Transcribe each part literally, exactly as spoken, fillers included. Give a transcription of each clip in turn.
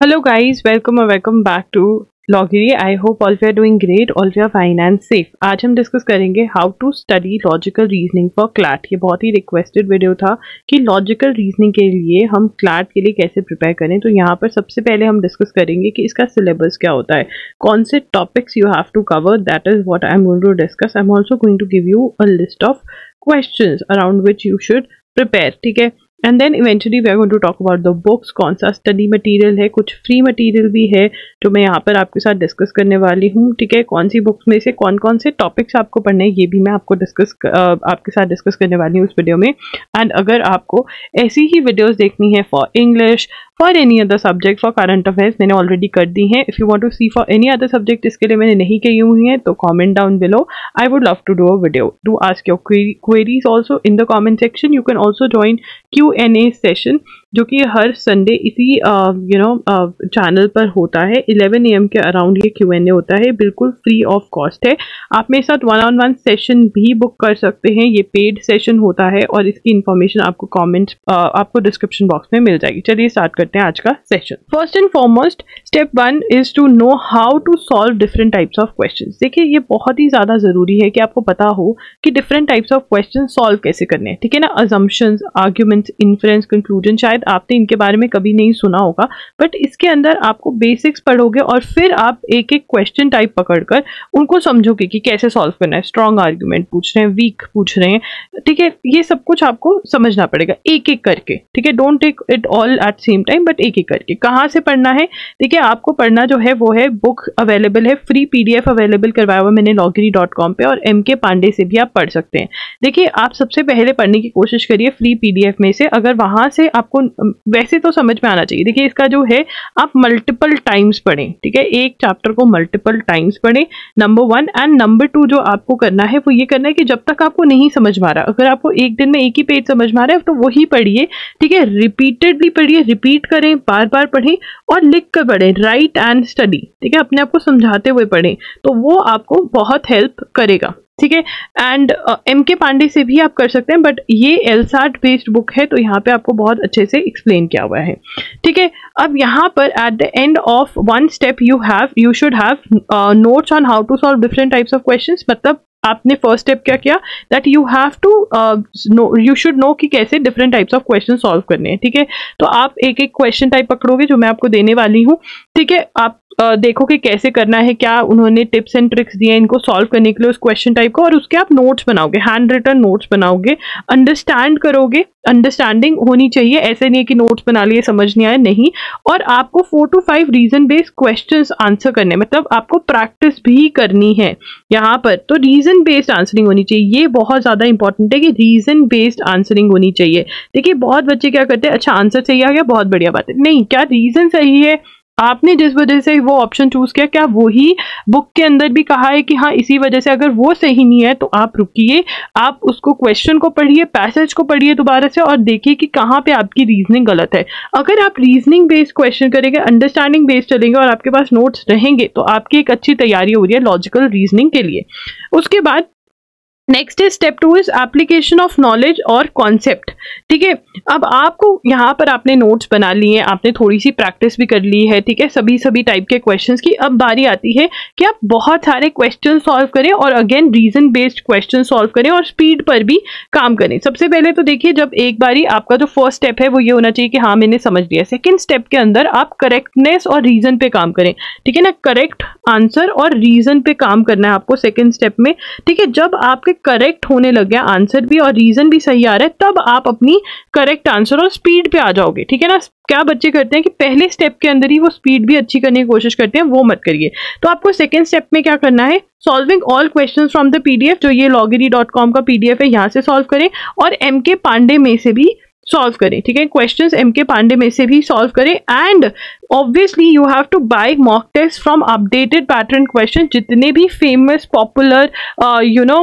Hello guys, welcome or welcome back to Loggery. I hope all of you are doing great, all of you are fine and safe. आज हम discuss करेंगे how to study logical reasoning for CLAT. ये बहुत he requested video था कि logical reasoning के लिए हम क्लैट के लिए कैसे प्रिपेयर करें। तो यहाँ पर सबसे पहले हम डिस्कस करेंगे कि इसका सिलेबस क्या होता है, कौन से topics you have to cover, that is what I am going to discuss. I am also going to give you a list of questions around which you should prepare, ठीक है। And then eventually we are going to talk about the books, कौन सा study material है, कुछ free material भी है जो मैं यहाँ पर आपके साथ डिस्कस करने वाली हूँ, ठीक है। कौन सी बुक्स में से कौन कौन से टॉपिक्स आपको पढ़ने हैं ये भी मैं आपको डिस्कस आपके साथ डिस्कस करने वाली हूँ इस वीडियो में। एंड अगर आपको ऐसी ही वीडियोज़ देखनी है for English, for any other subject, for current affairs, मैंने ऑलरेडी कर दी है। If you want to see for any other subject, इसके लिए मैंने नहीं की हुई है, तो comment down below, I would love to do a video to ask your queries also in the comment section. You can also join Q and A session जो कि हर संडे इसी यू नो चैनल पर होता है। Eleven A M के around ये Q and A होता है, बिल्कुल फ्री ऑफ कॉस्ट है। आप मेरे साथ वन ऑन वन सेशन भी बुक कर सकते हैं, ये पेड सेशन होता है और इसकी इन्फॉर्मेशन आपको कमेंट uh, आपको डिस्क्रिप्शन बॉक्स में मिल जाएगी। चलिए स्टार्ट करते हैं आज का session. First and foremost step one is to know how to solve different types of question. देखिए ये बहुत ही ज्यादा जरूरी है कि आपको पता हो कि different types of question solve कैसे करने हैं, ठीक है ना। अजम्पशंस, आर्ग्यूमेंट्स, इन्फ्रेंस, कंक्लूजन, शायद आपने इनके बारे में कभी नहीं सुना होगा, बट इसके अंदर आपको बेसिक्स पढ़ोगे और फिर आप एक एक क्वेश्चन टाइप पकड़कर उनको समझोगे कि कैसे सॉल्व करना है। स्ट्रॉन्ग आर्ग्यूमेंट पूछ रहे हैं, वीक पूछ रहे हैं, ठीक है, ये सब कुछ आपको समझना पड़ेगा एक एक करके, ठीक है। Don't take it all at same time, but एक एक करके। कहाँ से पढ़ना है, देखिए आपको पढ़ना जो है वो है, बुक अवेलेबल है, फ्री पीडीएफ अवेलेबल करवाया हुआ मैंने लॉगरी डॉट कॉम पे, और एम के पांडे से भी आप पढ़ सकते हैं। देखिए आप सबसे पहले पढ़ने की कोशिश करिए फ्री पीडीएफ में से, अगर वहां से आपको वैसे तो समझ में आना चाहिए। देखिए इसका जो है आप मल्टीपल टाइम्स पढ़ें, ठीक है, एक चैप्टर को मल्टीपल टाइम्स पढ़ें, number one. And number two जो आपको करना है वो ये करना है कि जब तक आपको नहीं समझ में आ रहा, अगर आपको एक दिन में एक ही पेज समझ में आ रहा है तो वही पढ़िए, ठीक है। रिपीटेडली पढ़िए, रिपीट करें, बार बार पढ़ें और लिख कर पढ़ें, राइट एंड स्टडी, ठीक है, अपने आप को समझाते हुए पढ़ें, तो वो आपको बहुत हेल्प करेगा, ठीक है। एंड एम के पांडे से भी आप कर सकते हैं, बट ये एलसाट बेस्ड बुक है तो यहाँ पे आपको बहुत अच्छे से एक्सप्लेन किया हुआ है, ठीक है। अब यहाँ पर at the end of one step you have you should have notes on how to solve different types of questions. मतलब आपने फर्स्ट स्टेप क्या किया, that you have to know, you should know कि कैसे different types of question solve करने हैं, ठीक है। तो आप एक एक क्वेश्चन टाइप पकड़ोगे जो मैं आपको देने वाली हूँ, ठीक है। आप Uh, देखो कि कैसे करना है, क्या उन्होंने टिप्स एंड ट्रिक्स दिए इनको सॉल्व करने के लिए उस क्वेश्चन टाइप को, और उसके आप नोट्स बनाओगे, हैंड रिटन नोट्स बनाओगे, अंडरस्टैंड करोगे, अंडरस्टैंडिंग होनी चाहिए, ऐसे नहीं है कि नोट्स बना लिए समझ नहीं आया, नहीं। और आपको four to five reason based questions answer करने, मतलब आपको प्रैक्टिस भी करनी है यहाँ पर, तो रीजन बेस्ड आंसरिंग होनी चाहिए। ये बहुत ज्यादा इंपॉर्टेंट है कि रीजन बेस्ड आंसरिंग होनी चाहिए। देखिए बहुत बच्चे क्या करते हैं, अच्छा आंसर सही आ गया, बहुत बढ़िया बात है, नहीं, क्या रीजन सही है, आपने जिस वजह से वो ऑप्शन चूज किया, क्या वही बुक के अंदर भी कहा है कि हाँ इसी वजह से, अगर वो सही नहीं है तो आप रुकिए, आप उसको क्वेश्चन को पढ़िए, पैसेज को पढ़िए दोबारा से और देखिए कि कहाँ पे आपकी रीजनिंग गलत है। अगर आप रीजनिंग बेस्ड क्वेश्चन करेंगे, अंडरस्टैंडिंग बेस्ड चलेंगे और आपके पास नोट्स रहेंगे, तो आपकी एक अच्छी तैयारी हो रही है लॉजिकल रीजनिंग के लिए। उसके बाद next is step two is application of knowledge और कॉन्सेप्ट, ठीक है। अब आपको यहाँ पर आपने नोट्स बना लिए, आपने थोड़ी सी प्रैक्टिस भी कर ली है, ठीक है, सभी सभी टाइप के क्वेश्चंस की। अब बारी आती है कि आप बहुत सारे क्वेश्चन सॉल्व करें और again reason based question solve करें और स्पीड पर भी काम करें। सबसे पहले तो देखिए, जब एक बारी आपका जो फर्स्ट स्टेप है वो ये होना चाहिए कि हाँ मैंने समझ लिया। सेकेंड स्टेप के अंदर आप करेक्टनेस और रीजन पे काम करें, ठीक है ना, करेक्ट आंसर और रीजन पे काम करना है आपको सेकेंड स्टेप में, ठीक है। जब आपके करेक्ट होने लग गया, आंसर भी और रीजन भी सही आ रहा है, तब आप अपनी करेक्ट आंसर और स्पीड पे आ जाओगे, ठीक है ना। क्या बच्चे करते हैं कि पहले स्टेप के अंदर ही वो स्पीड भी अच्छी करने की कोशिश करते हैं, वो मत करिए। तो आपको सेकंड स्टेप में क्या करना है, solving all questions from the PDF, जो ये लॉगरी डॉट कॉम का पीडीएफ है, यहाँ से सॉल्व करें और एम के पांडे में से भी सॉल्व करें, ठीक है, क्वेश्चंस एम के पांडे में से भी सॉल्व करें। And obviously you have to buy mock test from updated pattern question. जितने भी फेमस पॉपुलर यू नो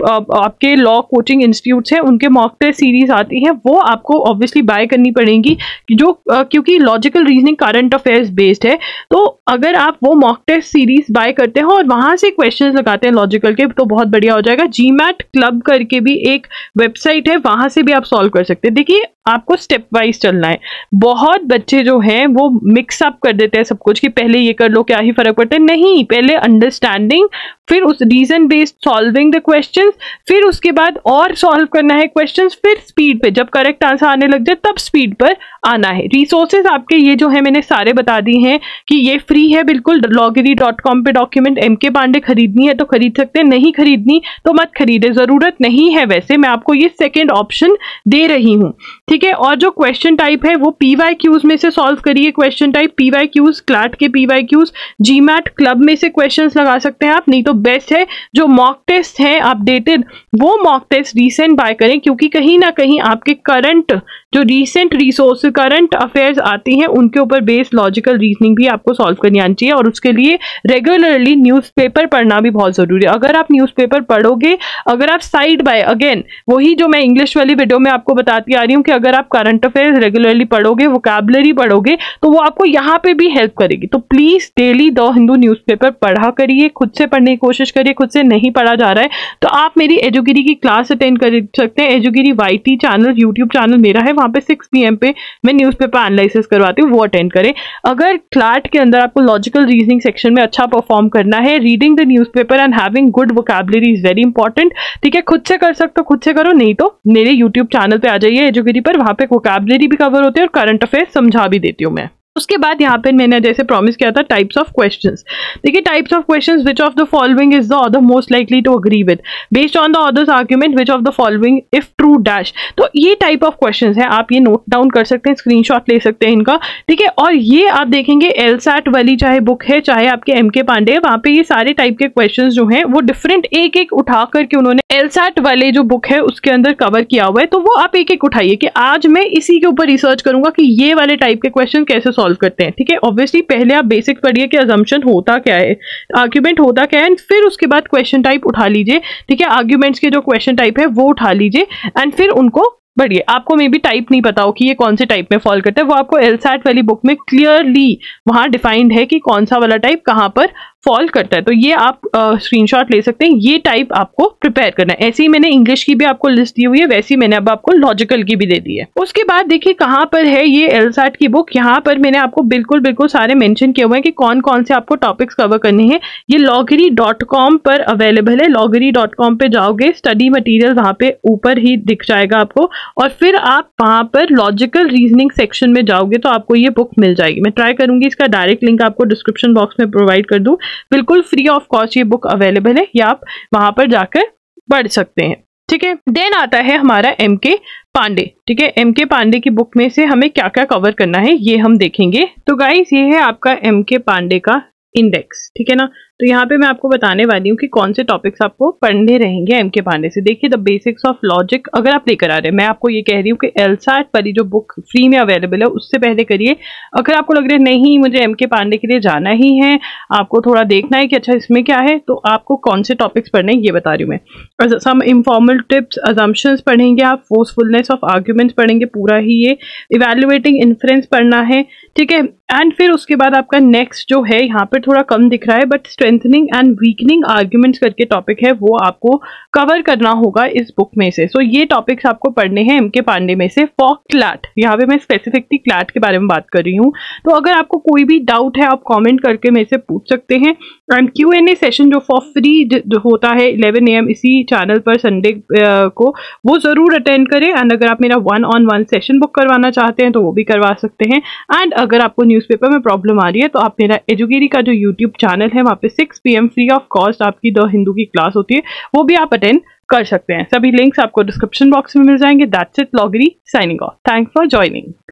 आपके लॉ कोचिंग इंस्टीट्यूट्स हैं उनके मॉक टेस्ट सीरीज आती है, वो आपको ऑब्वियसली बाय करनी पड़ेगी, जो uh, क्योंकि logical reasoning current affairs based है। तो अगर आप वो मॉक टेस्ट सीरीज बाय करते हैं और वहां से क्वेश्चन लगाते हैं लॉजिकल के, तो बहुत बढ़िया हो जाएगा। जी मैट क्लब करके भी एक वेबसाइट है, वहां से भी आप सॉल्व कर सकते हैं। देखिए आपको स्टेप वाइज चलना है। बहुत बच्चे जो हैं वो मिक्स मिक्सअप कर देते हैं सब कुछ कि पहले ये कर लो क्या ही फर्क पड़ता है। नहीं, पहले अंडरस्टैंडिंग, फिर उस reason based solving the questions, फिर उसके बाद और सॉल्व करना है क्वेश्चंस, फिर स्पीड पे जब करेक्ट आंसर आने लग जाए तब स्पीड पर आना है। रिसोर्सेज आपके ये जो है मैंने सारे बता दिए हैं कि ये फ्री है बिल्कुल। लॉगरी डॉट कॉम पे डॉक्यूमेंट एम के पांडे खरीदनी है तो खरीद सकते हैं, नहीं खरीदनी तो मत खरीदे, जरूरत नहीं है। वैसे मैं आपको ये सेकेंड ऑप्शन दे रही हूँ, ठीक है। और जो क्वेश्चन टाइप है वो पीवाई क्यूज में से सॉल्व करिए। Question type PYQs, CLAT के पीवाई क्यूज, जीमैट क्लब में से क्वेश्चंस लगा सकते हैं आप, नहीं तो बेस्ट है जो मॉक टेस्ट है अपडेटेड वो मॉक टेस्ट रिसेंट बाय करें, क्योंकि कहीं ना कहीं आपके करंट जो रिसेंट रिसोर्स करंट अफेयर्स आती हैं उनके ऊपर बेस्ड लॉजिकल रीजनिंग भी आपको सॉल्व करनी आनी चाहिए। और उसके लिए रेगुलरली न्यूज़पेपर पढ़ना भी बहुत जरूरी है। अगर आप न्यूज़पेपर पढ़ोगे, अगर आप साइड बाय, अगेन वही जो मैं इंग्लिश वाली वीडियो में आपको बताती आ रही हूँ कि अगर आप करंट अफेयर्स रेगुलरली पढ़ोगे, वोकैबुलरी पढ़ोगे, तो वो आपको यहाँ पे भी हेल्प करेगी। तो please daily the Hindu newspaper पढ़ा करिए, खुद से पढ़ने की कोशिश करिए। खुद से नहीं पढ़ा जा रहा है तो आप मेरी एजुगिरी की क्लास अटेंड कर सकते हैं। एजुगिरी वाईटी चैनल, यूट्यूब चैनल मेरा है, वहां पे सिक्स पी एम पे मैं न्यूज़पेपर एनालिसिस करवाती हूँ, वो अटेंड करें। अगर क्लैट के अंदर आपको लॉजिकल रीजनिंग सेक्शन में अच्छा परफॉर्म करना है, reading the newspaper and having good vocabulary is very important, ठीक है। खुद से कर सकते हो खुद से करो, नहीं तो मेरे यूट्यूब चैनल पे आ जाइए एजुगिरी पर, वहां पे वोकैबुलरी भी कवर होते हैं और करंट अफेयर समझा भी देती हूँ मैं। उसके बाद यहाँ पे मैंने जैसे प्रॉमिस किया था टाइप्स ऑफ क्वेश्चंस। देखिए types of questions, which of the following is the author most likely to agree with based on the author's argument, which of the following if true dash. तो ये type of questions है, आप ये note down कर सकते हैं, screenshot ले सकते हैं इनका, ठीक है। और ये आप देखेंगे एलसैट वाली चाहे बुक है चाहे आपके एम के पांडे है, वहां पे ये सारे टाइप के क्वेश्चन जो है वो डिफरेंट एक एक उठा करके उन्होंने एलसैट वाले जो बुक है उसके अंदर कवर किया हुआ है। तो वो आप एक एक उठाइए कि आज मैं इसी के ऊपर रिसर्च करूंगा कि ये वाले टाइप के क्वेश्चन कैसे सॉल्व करते हैं, ठीक है। ऑब्वियसली पहले आप बेसिक पढ़िए कि अजम्पशन होता क्या है, आर्ग्यूमेंट होता क्या है, एंड फिर उसके बाद क्वेश्चन टाइप उठा लीजिए, ठीक है। आर्ग्यूमेंट्स के जो क्वेश्चन टाइप है वो उठा लीजिए एंड फिर उनको बढ़िए। आपको मे बी टाइप नहीं पता हो कि ये कौन से टाइप में फॉल करता है, वो आपको एलसैट वाली बुक में क्लियरली वहां डिफाइंड है कि कौन सा वाला टाइप कहां पर फॉल करता है। तो ये आप स्क्रीनशॉट ले सकते हैं, ये टाइप आपको प्रिपेयर करना है। ऐसे ही मैंने इंग्लिश की भी आपको लिस्ट दी हुई है, वैसे ही मैंने अब आपको लॉजिकल की भी दे दी है। उसके बाद देखिए कहाँ पर है ये एलसैट की बुक, यहाँ पर मैंने आपको बिल्कुल बिल्कुल सारे मेंशन किए हुए हैं कि कौन कौन से आपको टॉपिक्स कवर करने हैं। ये लॉगरी डॉट कॉम पर अवेलेबल है। लॉगरी डॉट कॉम पे जाओगे, स्टडी मटीरियल वहां पे ऊपर ही दिख जाएगा आपको, और फिर आप वहां पर लॉजिकल रीजनिंग सेक्शन में जाओगे तो आपको ये बुक मिल जाएगी। मैं ट्राई करूंगी इसका डायरेक्ट लिंक आपको डिस्क्रिप्शन बॉक्स में प्रोवाइड कर दूं। बिल्कुल फ्री ऑफ कॉस्ट ये बुक अवेलेबल है, या आप वहां पर जाकर पढ़ सकते हैं, ठीक है। देन आता है हमारा एम के पांडे, ठीक है। एम के पांडे की बुक में से हमें क्या क्या कवर करना है ये हम देखेंगे। तो गाइस ये है आपका एम के पांडे का इंडेक्स, ठीक है ना। तो यहाँ पे मैं आपको बताने वाली हूँ कि कौन से टॉपिक्स आपको पढ़ने रहेंगे एम के पांडे से। देखिए द बेसिक्स ऑफ लॉजिक अगर आप लेकर आ रहे हैं, मैं आपको ये कह रही हूँ कि एलसैट वाली जो बुक फ्री में अवेलेबल है उससे पहले करिए। अगर आपको लग रहा है नहीं मुझे एम के पांडे के लिए जाना ही है, आपको थोड़ा देखना है कि अच्छा इसमें क्या है, तो आपको कौन से टॉपिक्स पढ़ने हैं ये बता रही हूँ मैं। सम इनफॉर्मल टिप्स, अजम्पशंस पढ़ेंगे आप, फोर्सफुलनेस ऑफ आर्ग्यूमेंट्स पढ़ेंगे पूरा ही ये, इवेल्युएटिंग इन्फ्रेंस पढ़ना है, ठीक है। एंड फिर उसके बाद आपका नेक्स्ट जो है यहाँ पर थोड़ा कम दिख रहा है but strengthening and weakening arguments करके टॉपिक है, वो आपको कवर करना होगा इस बुक में से। सो so, ये टॉपिक्स आपको पढ़ने हैं एम के पांडे में से फॉर क्लैट। यहाँ पे मैं स्पेसिफिकली क्लैट के बारे में बात कर रही हूँ। तो अगर आपको कोई भी डाउट है आप कमेंट करके मेरे से पूछ सकते हैं। And Q and A session जो फॉर फ्री होता है इलेवन ए एम इसी चैनल पर संडे को, वो जरूर अटेंड करें। एंड अगर आप मेरा one on one session book करवाना चाहते हैं तो वो भी करवा सकते हैं। एंड अगर आपको न्यूज़पेपर में प्रॉब्लम आ रही है तो आप मेरा एजुगिरी का जो यूट्यूब चैनल है वहाँ पे six P M free of cost आपकी द हिंदू की क्लास होती है, वो भी आप अटेंड कर सकते हैं। सभी लिंक्स आपको डिस्क्रिप्शन बॉक्स में मिल जाएंगे। That's it, Lawgiri signing off. Thanks for joining.